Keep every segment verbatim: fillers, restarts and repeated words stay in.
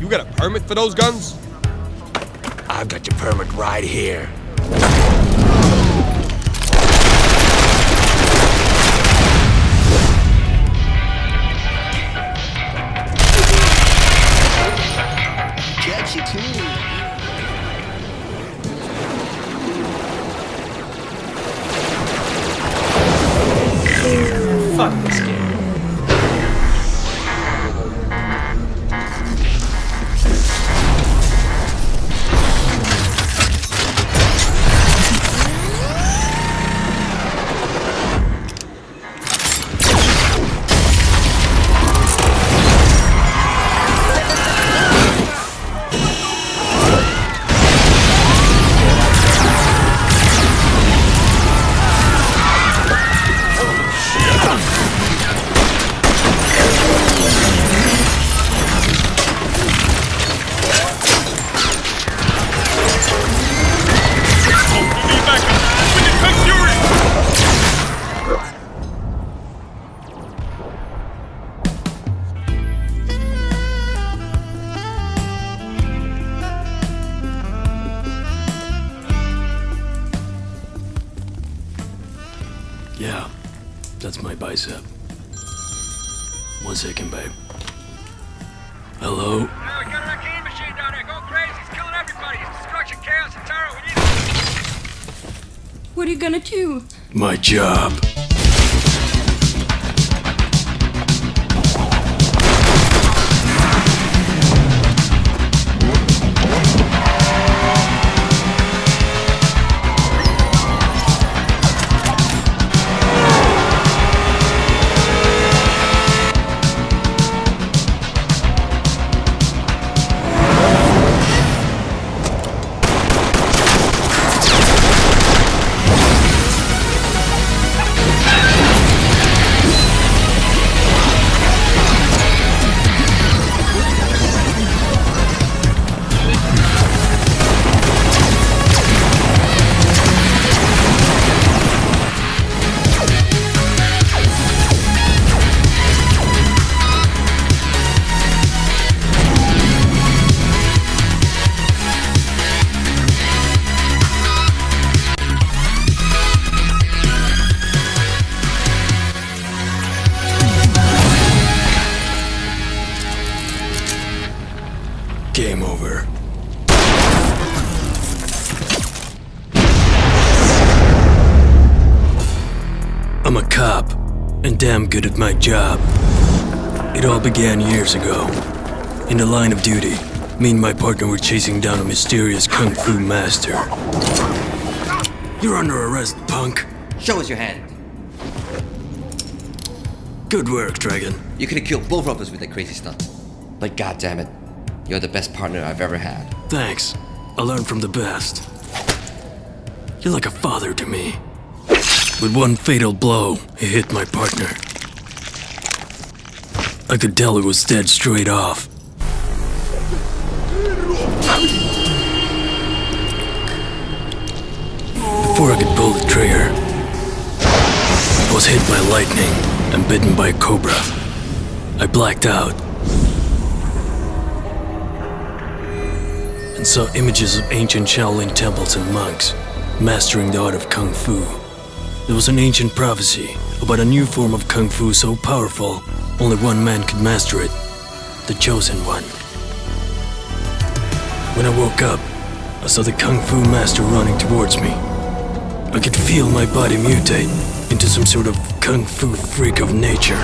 You got a permit for those guns? I've got your permit right here. Catchy too. Fuck this game. Yeah, that's my bicep. One second, babe. Hello? Uh, we got an arcane machine down there. Go crazy. He's killing everybody. He's destruction, chaos, and terror. We need it. What are you gonna do? My job. Game over. I'm a cop, and damn good at my job. It all began years ago. In the line of duty, me and my partner were chasing down a mysterious kung fu master. You're under arrest, punk. Show us your hand. Good work, Dragon. You could have killed both of us with that crazy stunt. But goddammit, you're the best partner I've ever had. Thanks. I learned from the best. You're like a father to me. With one fatal blow, he hit my partner. I could tell he was dead straight off. Before I could pull the trigger, I was hit by lightning and bitten by a cobra. I blacked out and saw images of ancient Shaolin temples and monks mastering the art of Kung Fu. There was an ancient prophecy about a new form of Kung Fu so powerful, only one man could master it, the Chosen One. When I woke up, I saw the Kung Fu master running towards me. I could feel my body mutate into some sort of Kung Fu freak of nature.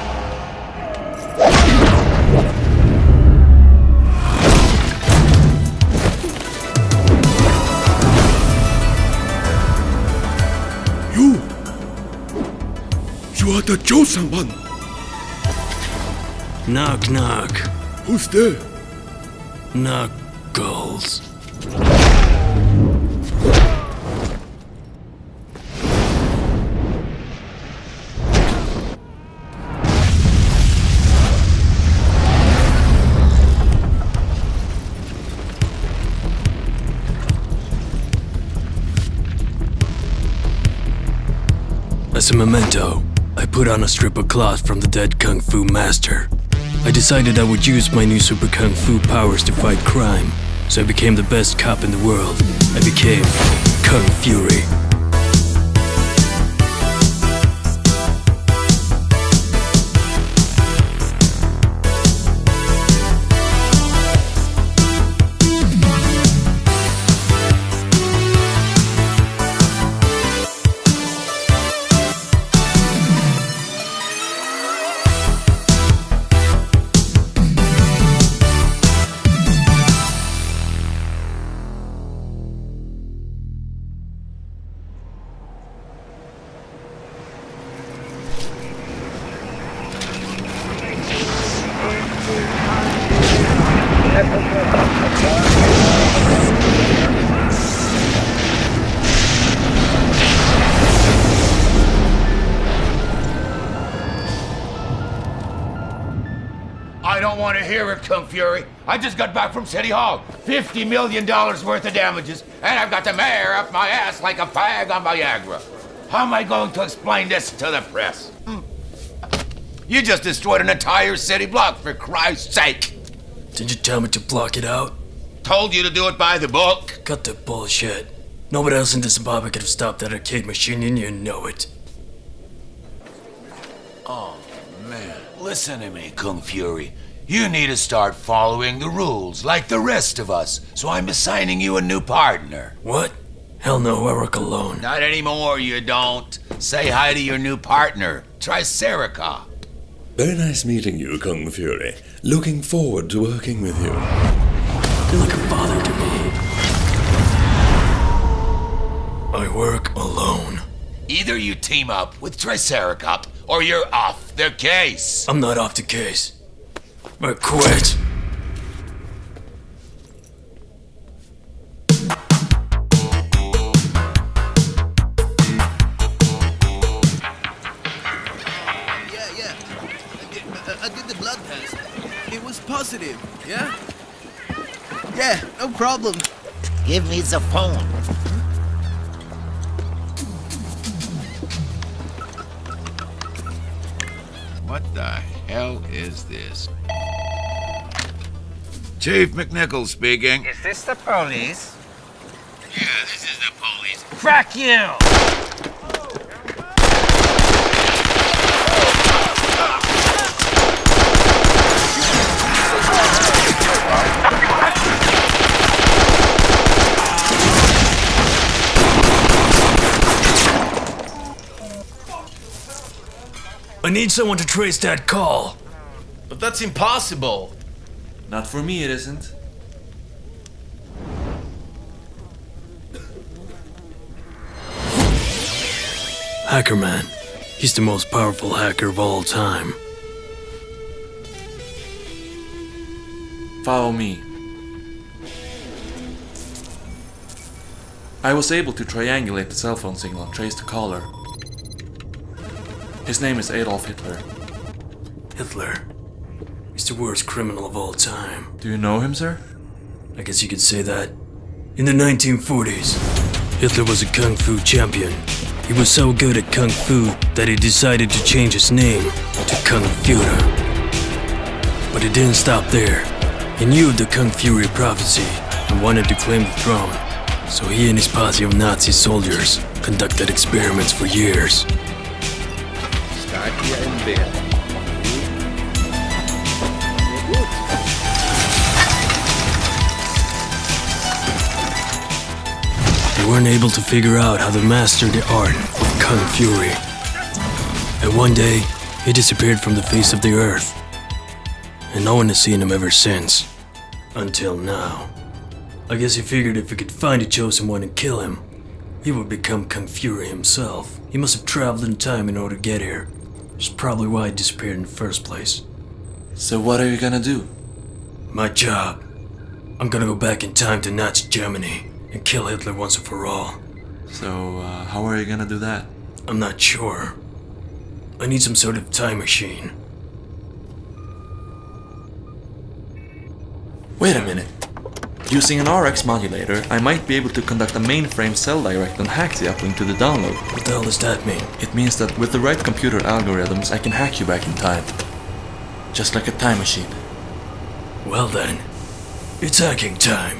You! You are the Chosen One! Knock knock. Who's there? Knuckles. As a memento, I put on a strip of cloth from the dead Kung Fu master. I decided I would use my new super kung fu powers to fight crime, so I became the best cop in the world. I became Kung Fury. I don't want to hear it, Kung Fury. I just got back from City Hall. fifty million dollars worth of damages, and I've got the mayor up my ass like a fag on Viagra. How am I going to explain this to the press? Hmm. You just destroyed an entire city block, for Christ's sake. Did you tell me to block it out? Told you to do it by the book. Cut the bullshit. Nobody else in Zimbabwe could have stopped that arcade machine, and you know it. Oh, man. Listen to me, Kung Fury. You need to start following the rules like the rest of us, so I'm assigning you a new partner. What? Hell no, I work alone. Not anymore, you don't. Say hi to your new partner, Triceracop. Very nice meeting you, Kung Fury. Looking forward to working with you. You're like a father to me. I work alone. Either you team up with Triceracop, or you're off the case. I'm not off the case. I quit. Yeah, yeah. I did, uh, I did the blood test. It was positive, yeah? Yeah, no problem. Give me the phone. What the hell is this? Chief McNichols speaking. Is this the police? Yeah, this is the police. Fuck you! I need someone to trace that call. But that's impossible. Not for me, it isn't. Hackerman. He's the most powerful hacker of all time. Follow me. I was able to triangulate the cell phone signal and trace the caller. His name is Adolf Hitler. Hitler. He's the worst criminal of all time. Do you know him, sir? I guess you could say that. In the nineteen forties, Hitler was a kung fu champion. He was so good at kung fu that he decided to change his name to Kung Fury. But it didn't stop there. He knew of the Kung Fury prophecy and wanted to claim the throne. So he and his posse of Nazi soldiers conducted experiments for years. Start here in bed. They weren't able to figure out how to master the art of Kung Fury. And one day, he disappeared from the face of the earth. And no one has seen him ever since. Until now. I guess he figured if he could find the chosen one and kill him, he would become Kung Fury himself. He must have traveled in time in order to get here. Which is probably why he disappeared in the first place. So what are you gonna do? My job. I'm gonna go back in time to Nazi Germany and kill Hitler once and for all. So, uh, how are you gonna do that? I'm not sure. I need some sort of time machine. Wait a minute. Using an R X modulator, I might be able to conduct a mainframe cell direct and hack the uplink to the download. What the hell does that mean? It means that with the right computer algorithms, I can hack you back in time. just like a time machine. Well then, it's hacking time.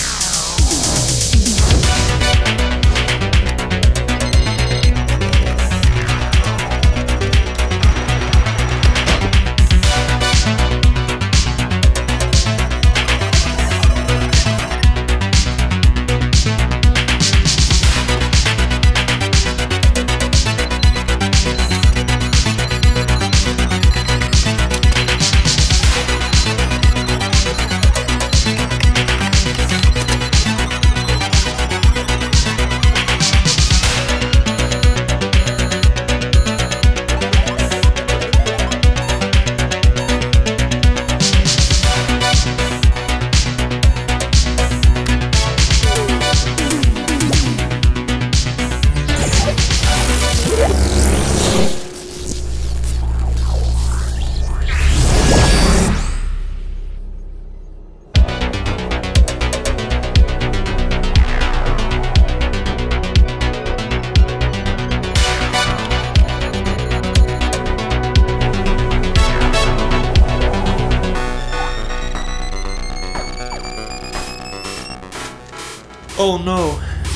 Oh no!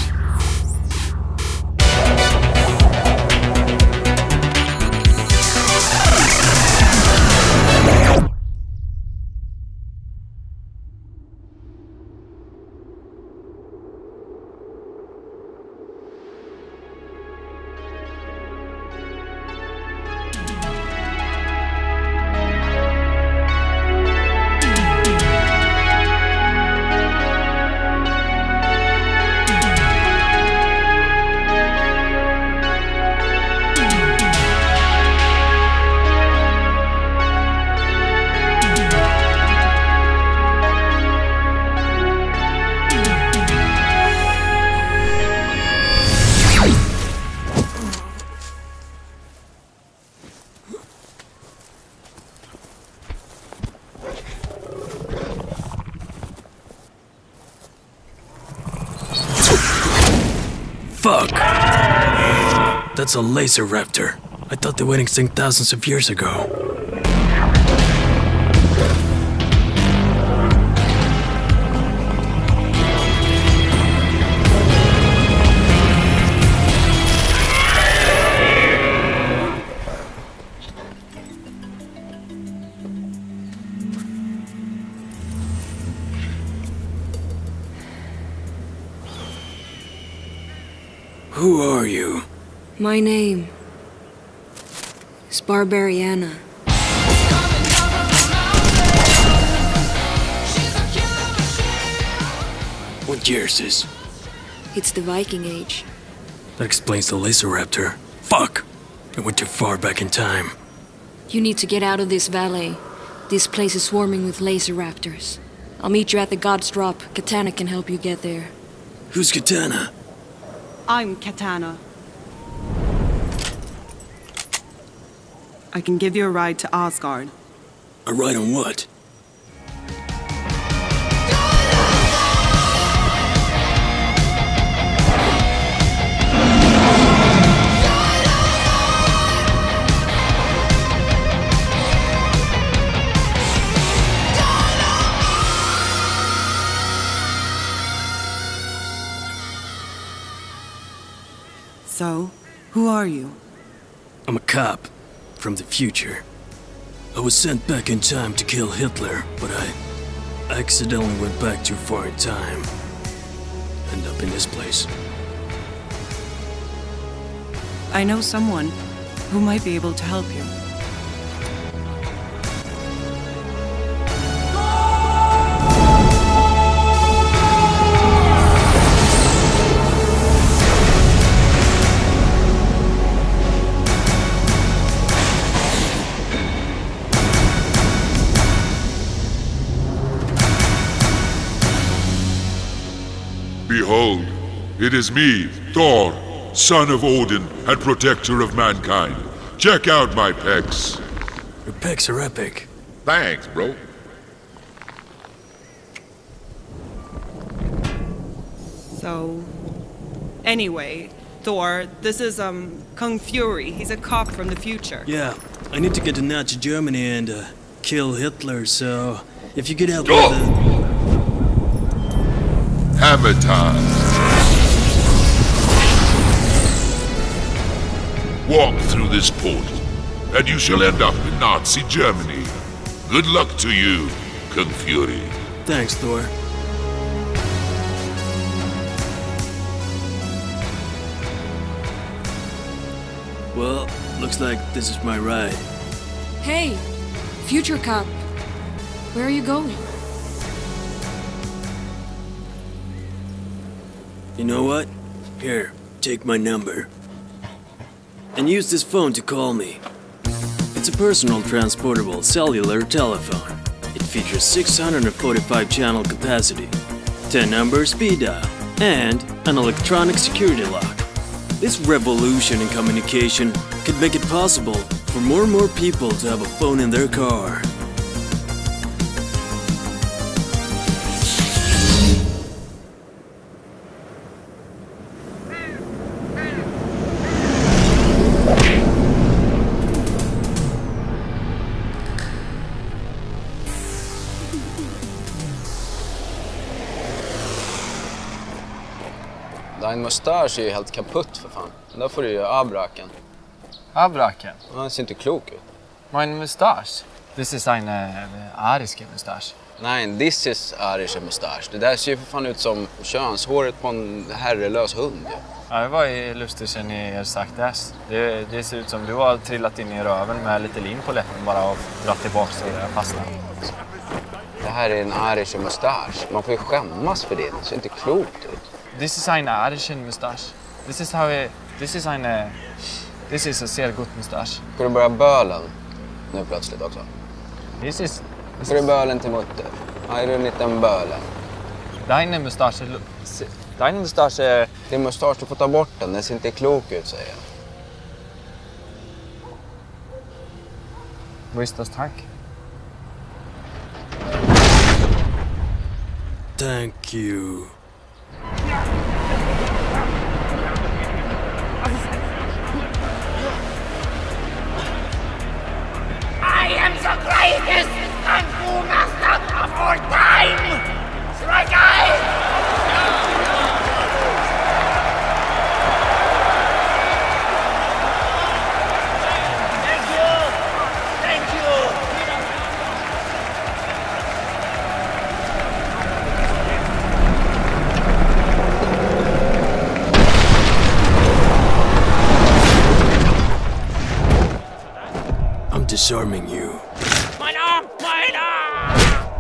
Fuck! That's a laser raptor. I thought they went extinct thousands of years ago. Who are you? My name is Barbariana. What year is this? It's the Viking Age. That explains the laser raptor. Fuck! I went too far back in time. You need to get out of this valley. This place is swarming with laser raptors. I'll meet you at the God's Drop. Katana can help you get there. Who's Katana? I'm Katana. I can give you a ride to Asgard. A ride on what? So, who are you? I'm a cop from the future. I was sent back in time to kill Hitler, but I accidentally went back too far in time. End up in this place. I know someone who might be able to help you. Behold, it is me, Thor, son of Odin and protector of mankind. Check out my pecs. Your pecs are epic. Thanks, bro. So, anyway, Thor, this is, um, Kung Fury. He's a cop from the future. Yeah, I need to get to Nazi Germany and, uh, kill Hitler, so if you could help Go! with the... Hammer time! Walk through this portal, and you shall end up in Nazi Germany. Good luck to you, Kung Fury. Thanks, Thor. Well, looks like this is my ride. Hey, future cop. Where are you going? You know what? Here, take my number. And use this phone to call me. It's a personal transportable cellular telephone. It features six hundred forty-five channel capacity, ten number speed dial, and an electronic security lock. This revolution in communication could make it possible for more and more people to have a phone in their car. Din mustasch är ju helt kaputt för fan. Där får du ju abraken. Abraken? Han ser inte klok ut. Mein Mustasch? This is eine ariske Mustasch. Nej, this is arische mustasch. Det där ser ju för fan ut som könshåret på en herrelös hund. Ja, det var ju lustigt när ni er sagt det. det. Det ser ut som du har trillat in i röven med lite lim på läppen bara och dragit tillbaka så det fastnar. Det här är en arische mustasch. Man får ju skämmas för det. Det ser inte klokt ut. This is eine arische Mustasch. This is how it, this is eine This is a sehr gut mustasch. Ska du börja bölen nu plötsligt också? This is... Ska du bölen till mutter? Ja, är du en liten bölen? Deine mustasch... Deine mustasch är... Din mustasch, du får ta bort den. Den ser inte klok ut, säger jag. Wo ist das Tank? Thank you. I am the greatest Kung Fu master of all time! Strike eyes! Thank you! Thank you! I'm disarming you. Mein Arm! Mein Arm!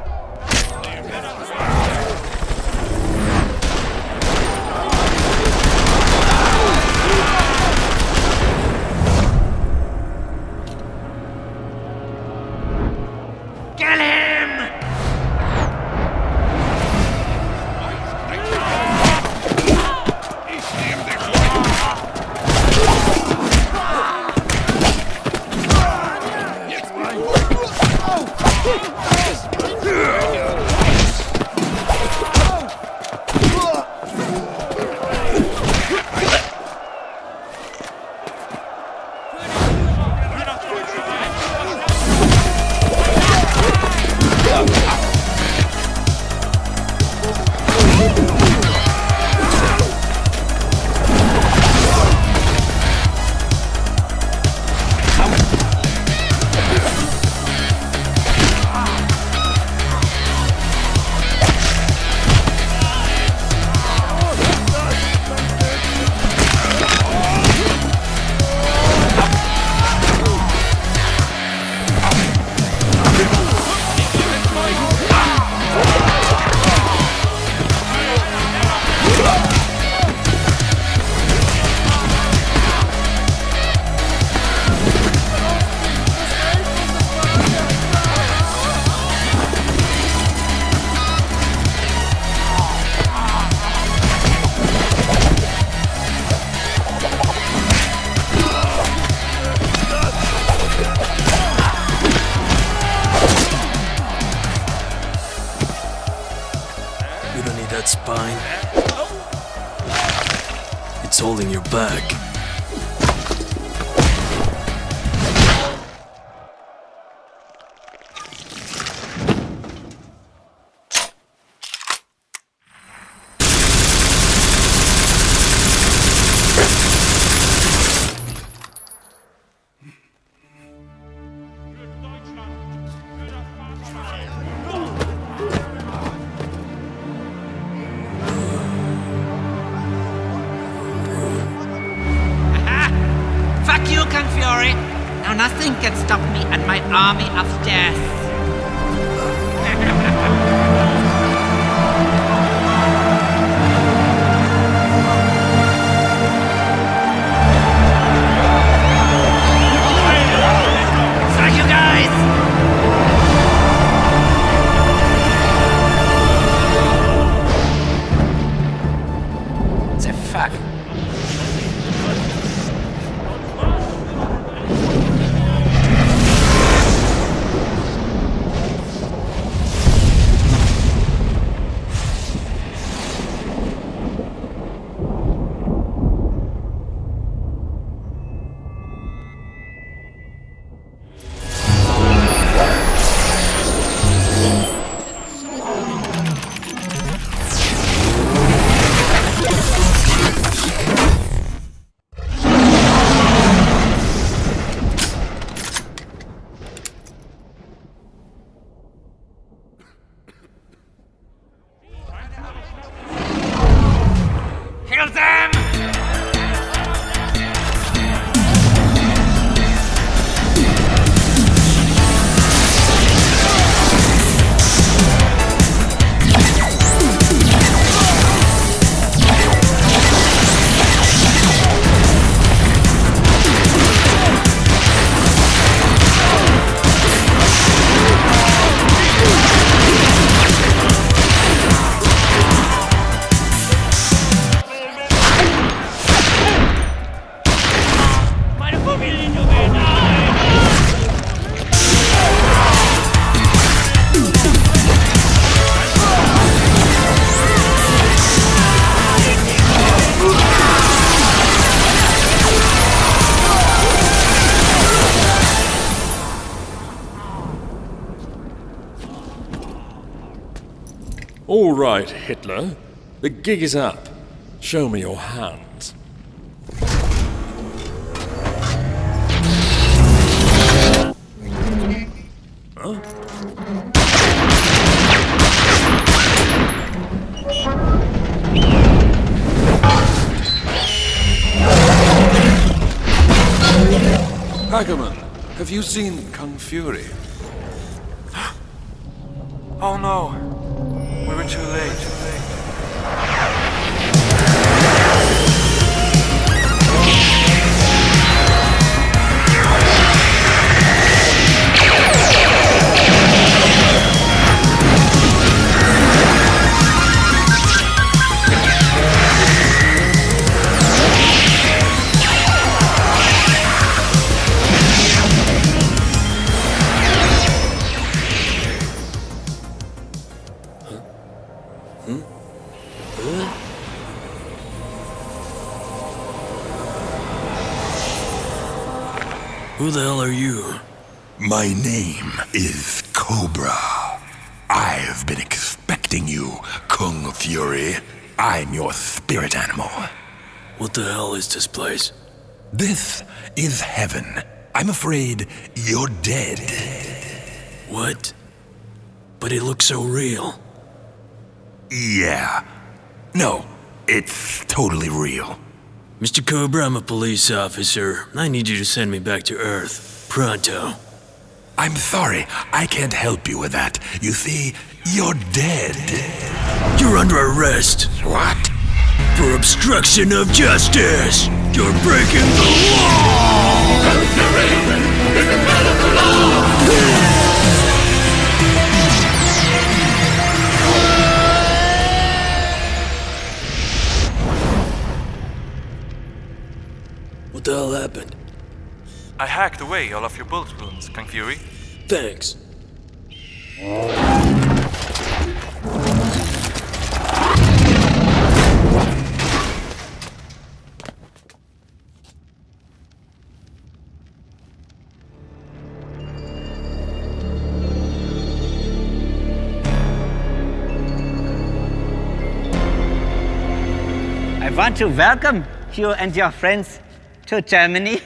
Kill him! You don't need that spine. It's holding your back. Fury. Now nothing can stop me and my army of death. Thank you, guys! The fuck? Kill them! All right, Hitler. The gig is up. Show me your hands. Huh? Ackerman, have you seen Kung Fury? Oh no. We were too late. Too late. Who the hell are you? My name is Cobra. I've been expecting you, Kung Fury. I'm your spirit animal. What the hell is this place? This is heaven. I'm afraid you're dead. What? But it looks so real. Yeah. No, it's totally real. Mister Cobra, I'm a police officer. I need you to send me back to Earth. Pronto. I'm sorry, I can't help you with that. You see, you're dead. You're under arrest. What? For obstruction of justice. You're breaking the law! What the hell happened? I hacked away all of your bullet wounds, Kung Fury. Thanks. I want to welcome you and your friends to Germany.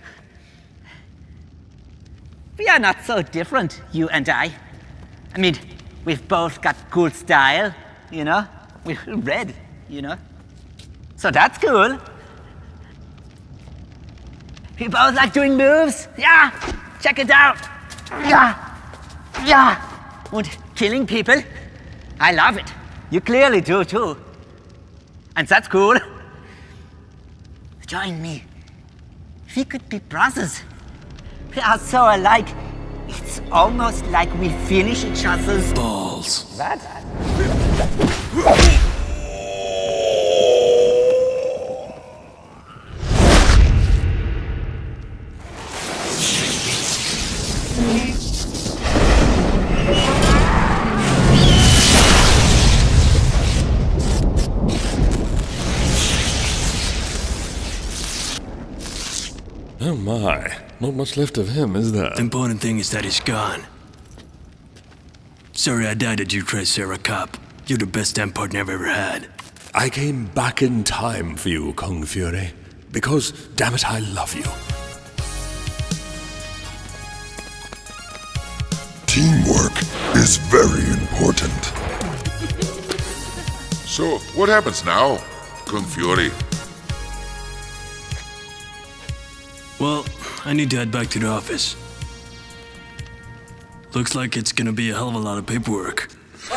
We are not so different, you and I. I mean, we've both got cool style, you know? We're red, you know? So that's cool. We both like doing moves. Yeah, check it out. Yeah, yeah. And killing people. I love it. You clearly do too. And that's cool. Join me. We could be brothers. We are so alike. It's almost like we finish each other's balls. What? Oh my, not much left of him, is there? The important thing is that he's gone. Sorry I died at you, Tricera Cop. You're the best damn partner I've ever had. I came back in time for you, Kung Fury. Because, damn it, I love you. Teamwork is very important. So, what happens now, Kung Fury? Well, I need to head back to the office. Looks like it's gonna be a hell of a lot of paperwork.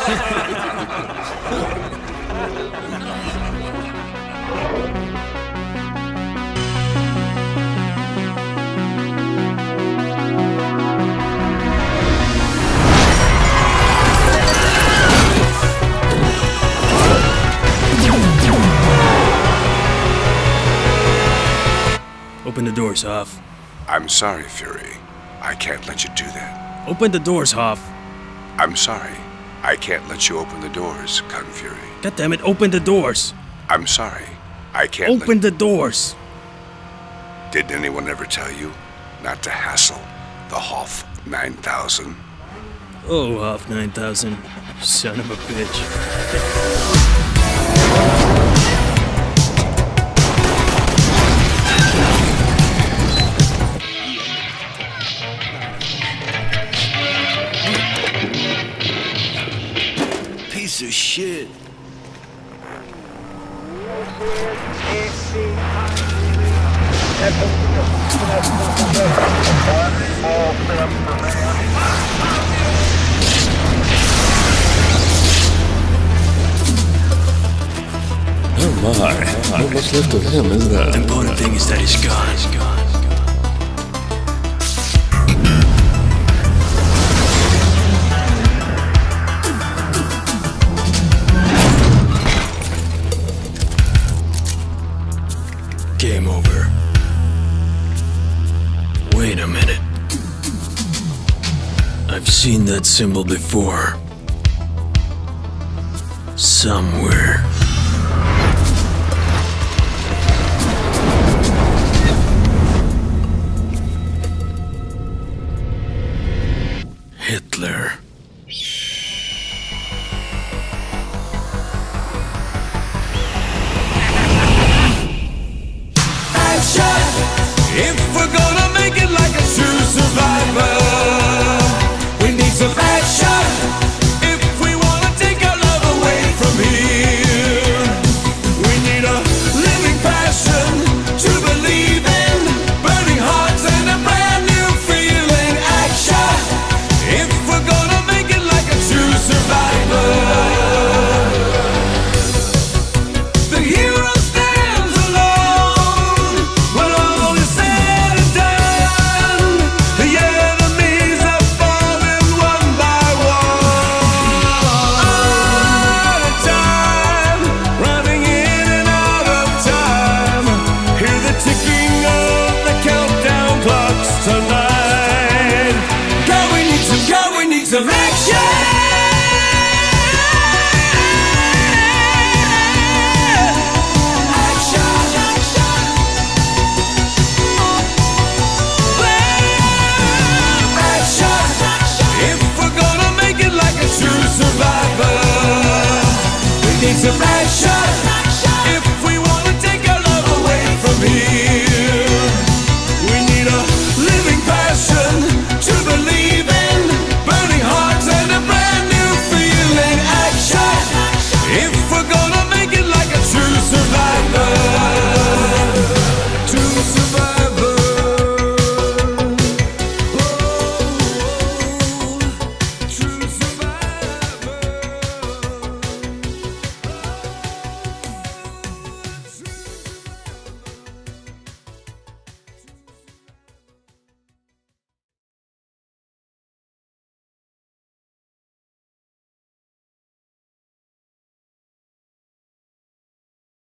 Open the doors, Hoff. I'm sorry, Fury. I can't let you do that. Open the doors, Hoff. I'm sorry. I can't let you open the doors, Kung Fury. God damn it, open the doors. I'm sorry. I can't Open the doors. Did anyone ever tell you not to hassle the Hoff nine thousand? Oh, Hoff nine thousand. Son of a bitch. Piece of shit. Oh my, not much left of him, is there? The important thing is that he's gone. He's gone. Game over. Wait a minute. I've seen that symbol before. Somewhere. Hitler. If we're gonna make it like a true survivor, we need some action. If we wanna take our love away from here, we need a living passion to believe in, burning hearts and a brand new feeling. Action. If we're gonna make it like a true survivor, the hero stands alone when all is said and done. The enemies are falling one by one. Out of time, running in and out of time. Hear the ticking of the countdown clocks tonight. Go, we need some, go, we need some action. If we're gonna make it like a true survivor, we need some action.